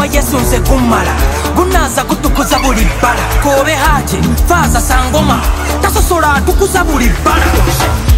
Yesu nze gummala gunaza gutukuza buli bbala kobe haje faaza sangoma tasosola atukuza buli bbala